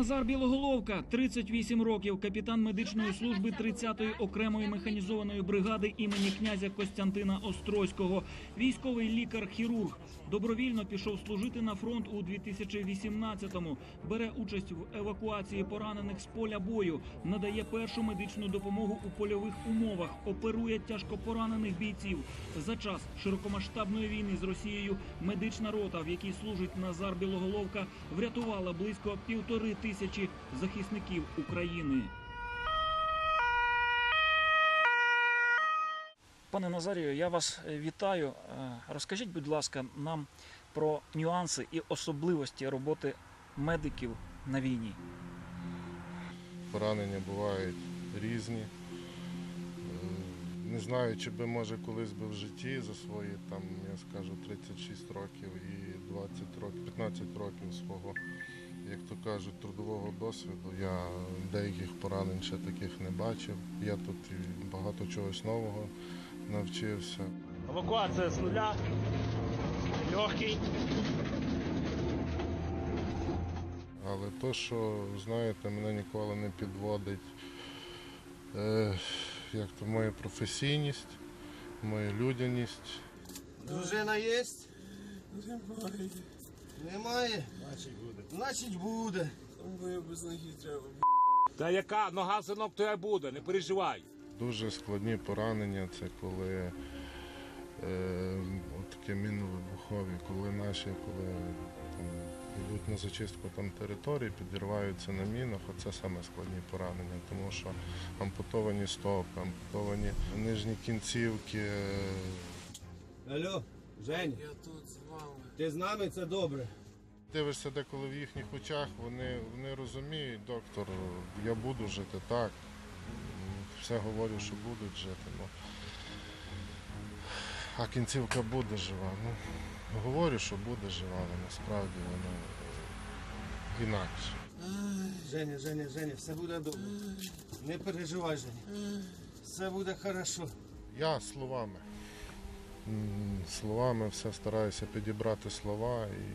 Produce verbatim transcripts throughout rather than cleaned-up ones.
Назар Білоголовка, тридцять вісім років, капітан медичної служби тридцятої окремої механізованої бригади імені князя Костянтина Острозького. Військовий лікар-хірург. Добровільно пішов служити на фронт у дві тисячі вісімнадцятому. Бере участь в евакуації поранених з поля бою. Надає першу медичну допомогу у польових умовах. Оперує тяжкопоранених бійців. За час широкомасштабної війни з Росією медична рота, в якій служить Назар Білоголовка, врятувала близько півтори тисячі захисників України. Пане Назарію, я вас вітаю. Розкажіть, будь ласка, нам про нюанси і особливості роботи медиків на війні. Поранення бувають різні. Не знаю, чи би, може, колись би в житті за свої, там, я скажу, тридцять шість років і двадцять років, п'ятнадцять років свого, як то кажуть, трудового досвіду. Я деяких поранень ще таких не бачив. Я тут багато чогось нового навчився. Евакуація з нуля, легкий. Але то, що, знаєте, мене ніколи не підводить, е, як то моя професійність, моя людяність. Дружина є? Немає. Немає? Значить буде. Значить буде. Бо я без ноги треба. Та яка нога, синок, то я буде, не переживай. Дуже складні поранення, це коли е, такі мінно-вибухові, коли наші, коли там, йдуть на зачистку там, території, підірваються на мінах, оце саме складні поранення, тому що ампутовані стопи, ампутовані нижні кінцівки. Алло, Жень, Я тут з вами. ти з нами, це добре. Дивишся деколи в їхніх очах, вони, вони розуміють, доктор, я буду жити так, все говорю, що будуть жити, ну, а кінцівка буде жива. Ну, говорю, що буде жива, але насправді вона інакше. Женя, Женя, Женя, все буде добре. Не переживай, Женя. Все буде хорошо. Я словами, м, словами все стараюся підібрати слова і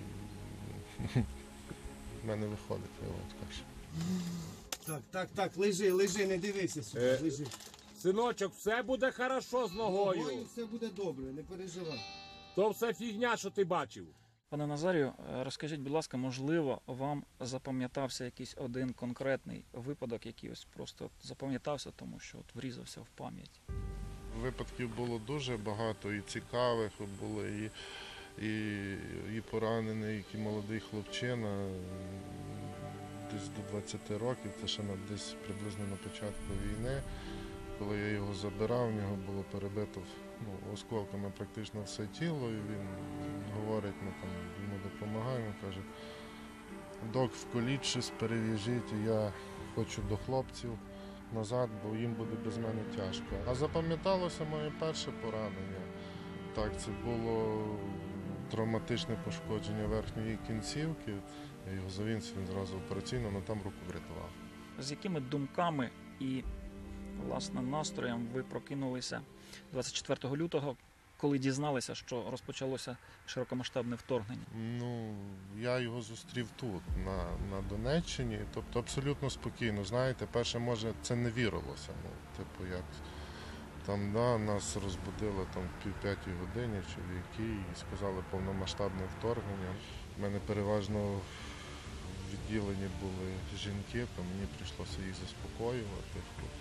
в мене виходить, я вам скажу. Так, так, так, лежи, лежи, не дивися сюди, Е. лежи. Синочок, все буде хорошо з ногою. Ногою все буде добре, не переживай. То все фігня, що ти бачив. Пане Назарію, розкажіть, будь ласка, можливо, вам запам'ятався якийсь один конкретний випадок, який ось просто запам'ятався, тому що от врізався в пам'ять? Випадків було дуже багато, і цікавих були, і, і, і поранений, і молодий хлопчина, десь до двадцяти років, це ще на, десь приблизно на початку війни. Коли я його забирав, в нього було перебито ну, осколками практично все тіло, і він говорить, ми там йому допомагаємо, каже, док, вколіть щось, перев'яжіть, я хочу до хлопців назад, бо їм буде без мене тяжко. А запам'яталося моє перше поранення. Так, це було травматичне пошкодження верхньої кінцівки. Я його завіз, він зразу операційно, але там руку врятував. З якими думками і, власне, настроєм ви прокинулися двадцять четвертого лютого, коли дізналися, що розпочалося широкомасштабне вторгнення? Ну, я його зустрів тут, на, на Донеччині, тобто абсолютно спокійно. Знаєте, перше, може, це не вірилося. Ну, типу, як там, да, нас розбудили там в пів п'ятій годині чи в якій, і сказали повномасштабне вторгнення. У мене переважно в відділенні були жінки, то мені прийшлося їх заспокоювати.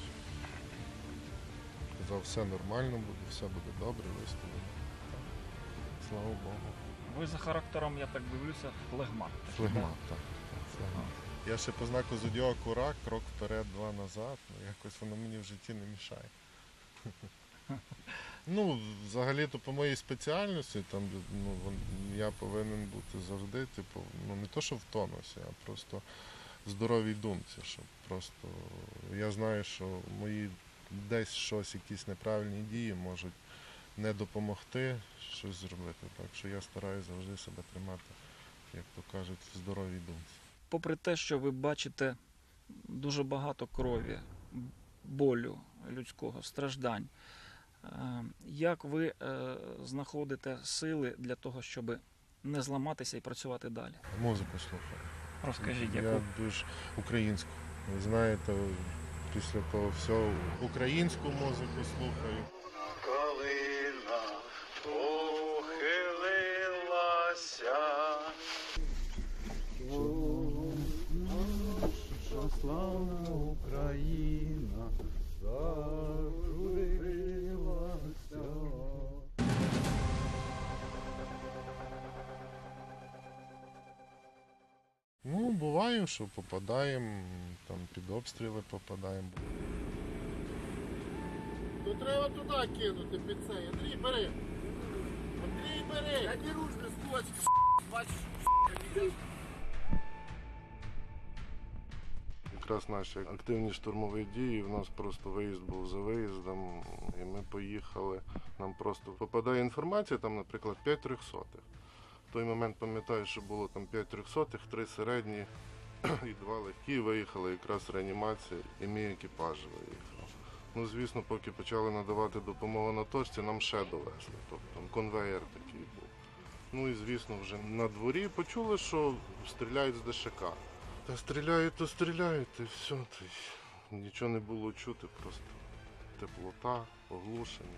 Казав, все нормально буде, все буде добре, виставлено. Слава Богу. Ви за характером, я так дивлюся, флегмат. Флегмат, так. так флегмат. Я ще по знаку зодіаку рак, крок вперед, два назад. Ну, якось воно мені в житті не мішає. Ну, взагалі-то по моїй спеціальності, там, ну, я повинен бути завжди, типу, ну не то, що в тонусі, а просто в здоровій думці, щоб просто я знаю, що мої десь щось, якісь неправильні дії можуть не допомогти щось зробити. Так що я стараюся завжди себе тримати, як то кажуть, в здоровій думці. Попри те, що ви бачите дуже багато крові, болю людського, страждань, як ви знаходите сили для того, щоб не зламатися і працювати далі? Музику слухаю. Розкажіть, Я яку? дуже українську. Ви знаєте, після того всього українську музику слухаю. Калина похилилася. Славна Україна зажурилася. Ну, буває, що попадаємо, там під обстріли попадаємо. То треба туди кинути під цей. Андрій, бери. Андрій, бери. Я не руш без кулачки, бачиш. Якраз наші активні штурмові дії, в нас просто виїзд був за виїздом, і ми поїхали. Нам просто попадає інформація, там, наприклад, п'ять трьохсотих. В той момент пам'ятаю, що було там п'ять трьохсотих, три середні і два легкі. Виїхали якраз реанімація, і мій екіпаж виїхав. Ну, звісно, поки почали надавати допомогу на точці, нам ще довезли. Тобто там конвеєр такий був. Ну і звісно, вже на дворі почули, що стріляють з ДШК. Та стріляють, то стріляють, і все. Та й нічого не було чути, просто теплота, оглушення.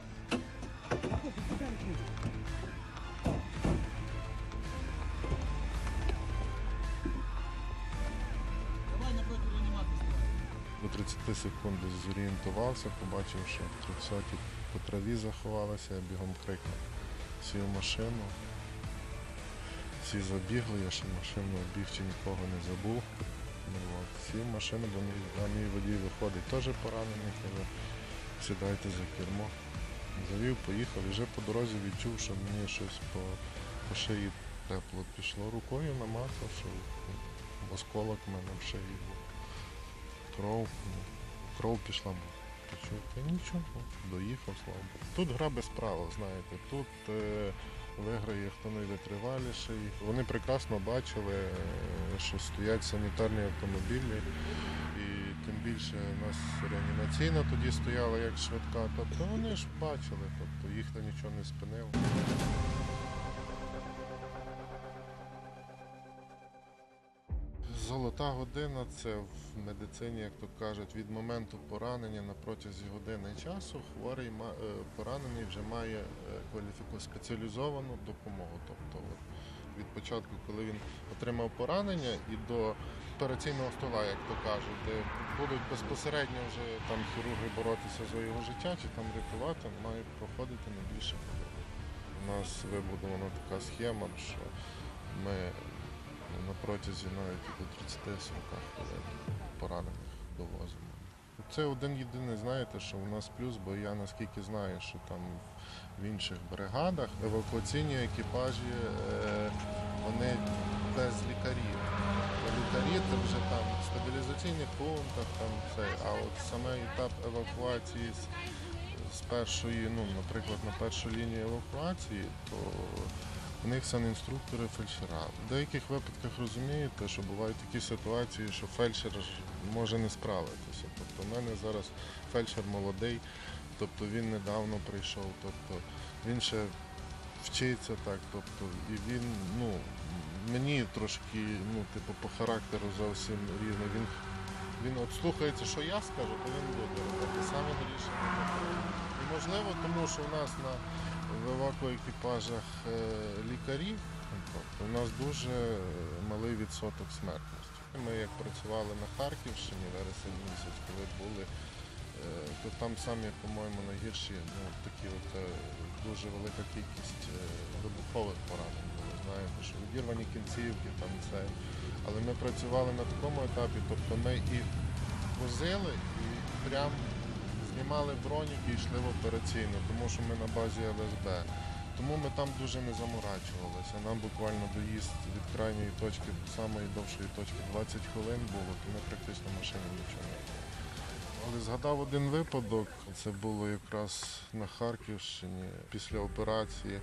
До тридцяти секунд десь зорієнтувався, побачив, що трьохсоті по траві заховалися, я бігом крикнув. Сів в машину. Всі забігли, я ще машину обіг, чи нікого не забув. Ну, от, сів в машину, бо мій, а мій водій виходить, теж поранений, каже, сідайте за кермо. Завів, поїхав, і вже по дорозі відчув, що мені щось по, по шиї тепло пішло. Рукою намацав, що осколок в мене в шиї був. Кров, ну, кров пішла, почув, та нічого, доїхав, слава Богу. Тут гра без правил, знаєте, тут е, виграє хто найвитриваліший. Вони прекрасно бачили, е, що стоять санітарні автомобілі, і тим більше у нас реанімаційна тоді стояла як швидка, тобто вони ж бачили, тобто їх нічого не спинило. Золота година – це в медицині, як то кажуть, від моменту поранення на протязі години часу хворий поранений вже має кваліфіку спеціалізовану допомогу. Тобто от, від початку, коли він отримав поранення, і до операційного стола, як то кажуть, де будуть безпосередньо вже там хірурги боротися за його життя чи там рятувати, має проходити не більше години. У нас вибудована така схема, що ми на протязі навіть до тридцяти-сорока хвилин поранених довозимо. Це один єдиний, знаєте, що у нас плюс, бо я наскільки знаю, що там в інших бригадах евакуаційні екіпажі, вони без лікарів. Лікарі це вже там в стабілізаційних пунктах, там все. А от саме етап евакуації з, з першої, ну, наприклад, на першу лінію евакуації, то у них санінструктори, фельдшера. В деяких випадках розумієте, що бувають такі ситуації, що фельдшер може не справитися. Тобто в мене зараз фельдшер молодий, тобто він недавно прийшов, тобто він ще вчиться так, тобто і він, ну, мені трошки, ну, типу, по характеру зовсім рівно. Він, він от слухається, що я скажу, то він буде робити. Саме рішення. І можливо, тому що у нас на в евакуекіпажах лікарів, тобто у нас дуже малий відсоток смертності. Ми як працювали на Харківщині вересень місяць, коли були, то там самі, по-моєму, найгірші, ну, такі от дуже велика кількість вибухових поранень. Ви знаєте, що відірвані кінцівки, там це. Але ми працювали на такому етапі, тобто ми і возили, і прямо знімали броніки і йшли в операційну, тому що ми на базі ел ес бе. Тому ми там дуже не заморачувалися. Нам буквально доїзд від крайньої точки до самої довшої точки двадцять хвилин було, то ми практично в машині нічого не було. Але згадав один випадок, це було якраз на Харківщині після операції.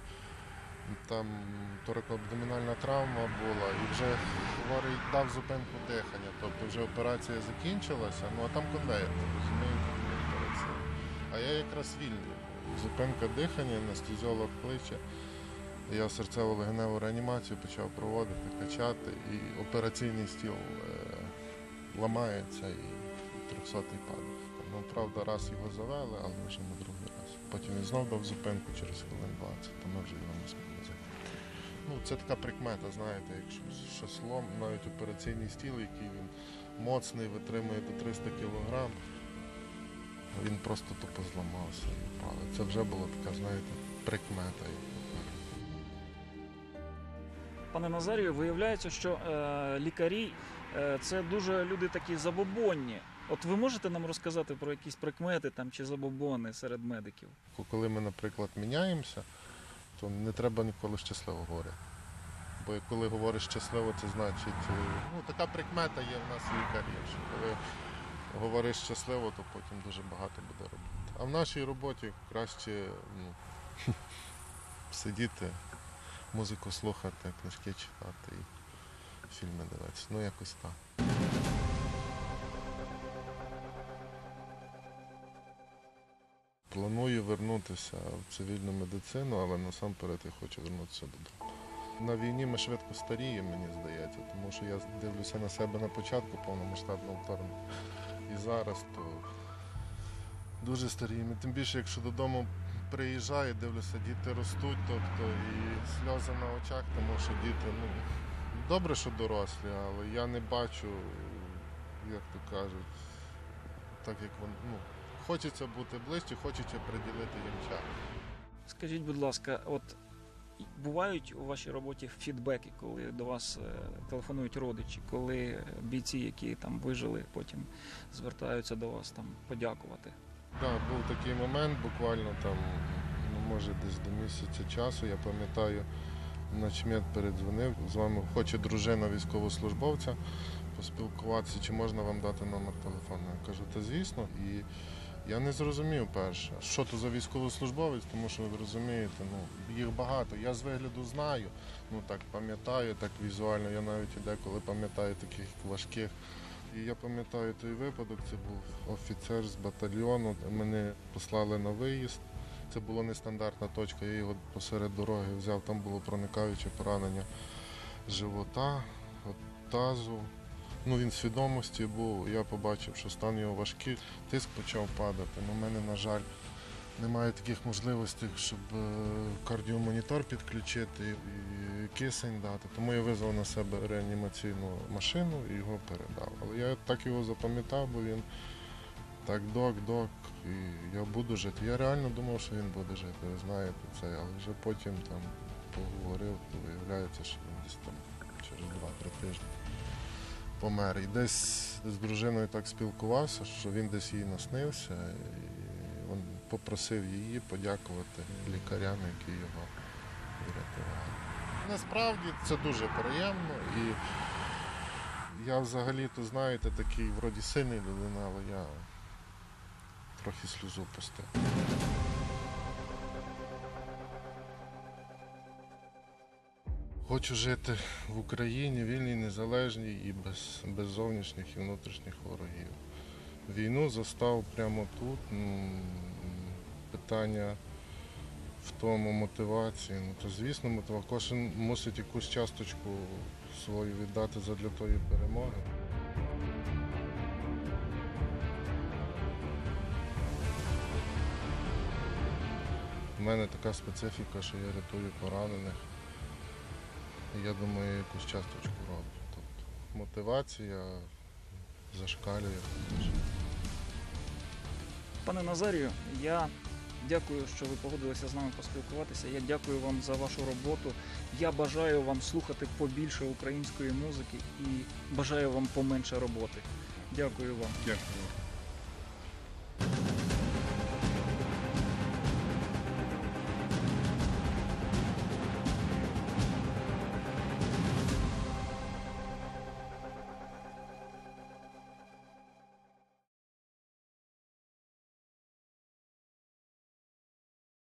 Там торакоабдомінальна травма була і вже хворий дав зупинку дихання, тобто вже операція закінчилася, ну а там конвейер, розумієте? А я якраз вільний. Зупинка дихання, анестезіолог кличе. Я серцево-легеневу реанімацію почав проводити, качати, і операційний стіл е, ламається, і трьохсотий падає. Ну, правда, раз його завели, але вже на другий раз. Потім він знов дав зупинку через хвилин двадцять, то ми вже його не змогли взяти. Ну, це така прикмета, знаєте, якщо щось лом, навіть операційний стіл, який він моцний, витримує до триста кілограм, він просто тупо зламався і впав. Це вже була така, знаєте, прикмета. Пане Назарію, виявляється, що е, лікарі е, це дуже люди такі забобонні. От ви можете нам розказати про якісь прикмети там чи забобони серед медиків? Коли ми, наприклад, міняємося, то не треба ніколи щасливо говорити. Бо коли говориш щасливо, це значить, ну така прикмета є в нас в лікарів, що коли говориш щасливо, то потім дуже багато буде робити. А в нашій роботі краще ну, сидіти, музику слухати, книжки читати і фільми дивитися. Ну якось так. Планую вернутися в цивільну медицину, але насамперед я хочу вернутися додому. На війні ми швидко старіємо, мені здається, тому що я дивлюся на себе на початку повномасштабного вторгнення. І зараз то дуже старіємо. Тим більше, якщо додому приїжджаю, дивлюся, діти ростуть, тобто і сльози на очах, тому що діти, ну, добре, що дорослі, але я не бачу, як то кажуть, так як вони, ну, хочеться бути ближче, хочеться приділити їм час. Скажіть, будь ласка, от бувають у вашій роботі фідбеки, коли до вас телефонують родичі, коли бійці, які там вижили, потім звертаються до вас там подякувати? Так, да, був такий момент, буквально там, ну, може десь до місяця часу, я пам'ятаю, начмед передзвонив, з вами хоче дружина військовослужбовця поспілкуватися, чи можна вам дати номер телефону. Я кажу, та звісно. І я не зрозумів перше, що то за військовослужбовець, тому що, ви розумієте, ну, їх багато. Я з вигляду знаю, ну так пам'ятаю, так візуально, я навіть і деколи пам'ятаю таких важких. І я пам'ятаю той випадок, це був офіцер з батальйону, мене послали на виїзд. Це була нестандартна точка, я його посеред дороги взяв, там було проникаюче поранення живота, тазу. Ну, він в свідомості був, я побачив, що стан його важкий, тиск почав падати. У мене, на жаль, немає таких можливостей, щоб кардіомонітор підключити і кисень дати. Тому я визвав на себе реанімаційну машину і його передав. Але я так його запам'ятав, бо він так док-док, і я буду жити. Я реально думав, що він буде жити, ви знаєте це, але вже потім там поговорив, то виявляється, що він десь там через два-три тижні помер. І десь з дружиною так спілкувався, що він десь їй наснився, і він попросив її подякувати лікарям, які його врятували. Насправді це дуже приємно, і я взагалі-то, знаєте, такий вроді сильний людина, але я трохи сльозу пустив. Хочу жити в Україні, вільній, незалежній і без, без зовнішніх і внутрішніх ворогів. Війну застав прямо тут. Питання в тому мотивації. Ну, то, звісно, мотива. Кожен мусить якусь часточку свою віддати задля тої перемоги. У мене така специфіка, що я рятую поранених. Я думаю, я якусь часточку роблю. Тобто мотивація зашкалює. Пане Назарію, я дякую, що ви погодилися з нами поспілкуватися. Я дякую вам за вашу роботу. Я бажаю вам слухати побільше української музики і бажаю вам поменше роботи. Дякую вам. Дякую.